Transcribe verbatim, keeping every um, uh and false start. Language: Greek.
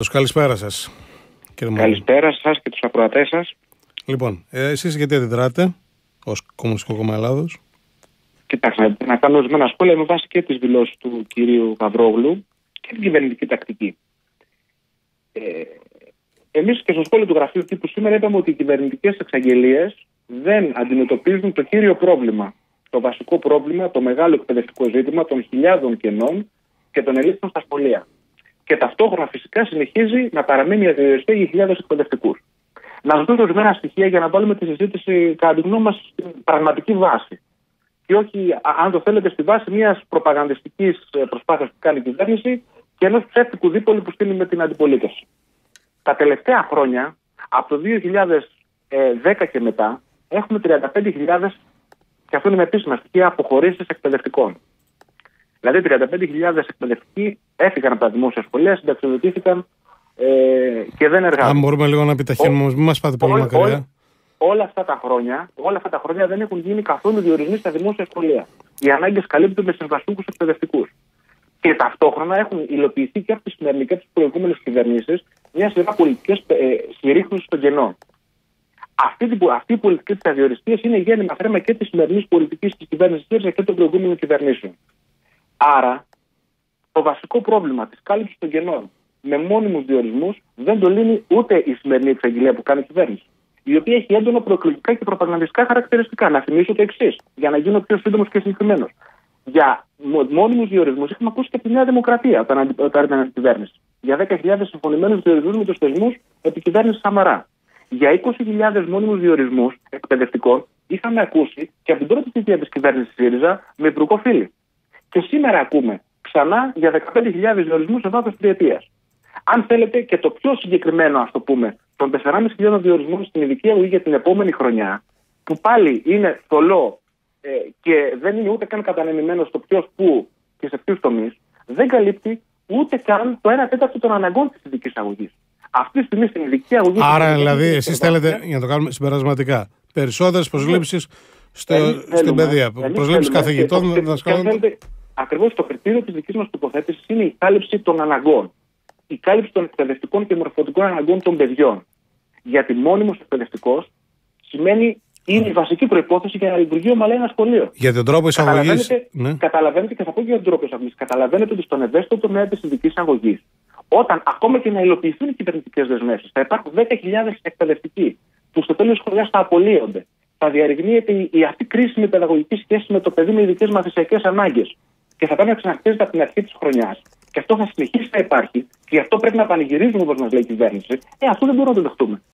Καλησπέρα σας. Καλησπέρα σας και τους ακροατές σας. Λοιπόν, ε, εσείς γιατί αντιδράτε ως Κομμουνιστικό Κόμμα Ελλάδος? Κοιτάξτε, να κάνω ορισμένα σχόλια με βάση και τις δηλώσεις του κυρίου Γαβρόγλου και την κυβερνητική τακτική. Ε, εμείς και στο σχόλιο του γραφείου τύπου σήμερα είπαμε ότι οι κυβερνητικές εξαγγελίες δεν αντιμετωπίζουν το κύριο πρόβλημα. Το βασικό πρόβλημα, το μεγάλο εκπαιδευτικό ζήτημα των χιλιάδων κενών και των ελλείψεων στα σχολεία. Και ταυτόχρονα φυσικά συνεχίζει να παραμένει αδιοριστή για χιλιάδες εκπαιδευτικούς. Να σας δώσω ορισμένα στοιχεία για να βάλουμε τη συζήτηση κατά τη γνώμη μας στην πραγματική βάση. Και όχι, αν το θέλετε, στη βάση μιας προπαγανδιστικής προσπάθειας που κάνει η κυβέρνηση και ενός ψεύτικου δίπολου που στείλει με την αντιπολίτευση. Τα τελευταία χρόνια, από το δύο χιλιάδες δέκα και μετά, έχουμε τριάντα πέντε χιλιάδες, και αυτό είναι με επίσημα στοιχεία, αποχωρήσεις εκπαιδευτικών. Δηλαδή, τριάντα πέντε χιλιάδες εκπαιδευτικοί έφυγαν από τα δημόσια σχολεία, συνταξιοδοτήθηκαν ε, και δεν εργάζονται. Αν μπορούμε λίγο να επιταχύνουμε, μην μας πάτε πολύ μακριά. Όλα, όλα, αυτά τα χρόνια, όλα αυτά τα χρόνια δεν έχουν γίνει καθόλου διορισμοί στα δημόσια σχολεία. Οι ανάγκες καλύπτονται με συμβασιούχους εκπαιδευτικούς. Και ταυτόχρονα έχουν υλοποιηθεί και από τη σημερινή και από τις προηγούμενες κυβερνήσεις μια σειρά πολιτικές ε, συρρήχνωσης των κενών. Αυτή, αυτή η πολιτική της αδιοριστίας είναι γέννημα θρέμα και της σημερινής πολιτικής της κυβέρνησης ΣΥΡΙΖΑ και των προηγούμενων κυβερνήσεων. Άρα, το βασικό πρόβλημα της κάλυψης των κενών με μόνιμους διορισμούς δεν το λύνει ούτε η σημερινή εξαγγελία που κάνει η κυβέρνηση, η οποία έχει έντονα προεκλογικά και προπαγανδιστικά χαρακτηριστικά. Να θυμίσω το εξής, για να γίνω πιο σύντομος και συγκεκριμένος. Για μόνιμους διορισμούς είχαμε ακούσει και από τη Νέα Δημοκρατία όταν ήταν στην κυβέρνηση. Για δέκα χιλιάδες συμφωνημένους διορισμούς με τους θεσμούς επί κυβέρνηση Σαμαρά. Για είκοσι χιλιάδες μόνιμους διορισμούς εκπαιδευτικών είχαμε ακούσει και από την πρώτη θητεία της κυβέρνησης ΣΥΡΙΖΑ με υπουργό Φίλη. Και σήμερα ακούμε ξανά για δεκαπέντε χιλιάδες διορισμούς σε βάθος τριετίας. Αν θέλετε και το πιο συγκεκριμένο, ας το πούμε, των τεσσεράμισι χιλιάδων διορισμών στην ειδική αγωγή για την επόμενη χρονιά, που πάλι είναι θολό ε, και δεν είναι ούτε καν κατανεμημένο στο ποιος, πού και σε ποιους τομείς, δεν καλύπτει ούτε καν το ένα τέταρτο των αναγκών της ειδικής αγωγής. Αυτή τη στιγμή στην ειδική αγωγή. Άρα, δηλαδή, εσείς θέλετε, για να το κάνουμε συμπερασματικά, περισσότερες προσλήψεις στο, στην παιδεία. Προσλήψεις καθηγητών, δασκάλων. Ακριβώς το κριτήριο της δικής μας τοποθέτησης είναι η κάλυψη των αναγκών. Η κάλυψη των εκπαιδευτικών και μορφωτικών αναγκών των παιδιών. Γιατί μόνιμος εκπαιδευτικός σημαίνει είναι η βασική προϋπόθεση για να λειτουργεί ομαλά ένα σχολείο. Για τον τρόπο εισαγωγής. Καταλαβαίνετε, ναι. καταλαβαίνετε και θα πω και για τον τρόπο εισαγωγής. Καταλαβαίνετε ότι στον ευαίσθητο τομέα της ειδικής αγωγής, όταν ακόμα και να υλοποιηθούν οι κυβερνητικές δεσμεύσεις, θα υπάρχουν δέκα χιλιάδες εκπαιδευτικοί που στο τέλος της χρονιάς θα απολύονται. Θα διαρριγνύεται η, η αυτή κρίσιμη παιδαγωγική σχέση με το παιδί με ειδικές μαθησιακές ανάγκες. Και θα πρέπει να ξαναχτίζεται από την αρχή της χρονιάς. Και αυτό θα συνεχίσει να υπάρχει. Και γι' αυτό πρέπει να πανηγυρίζουμε, όπως μας λέει η κυβέρνηση. Ε, αυτό δεν μπορούμε να το δεχτούμε.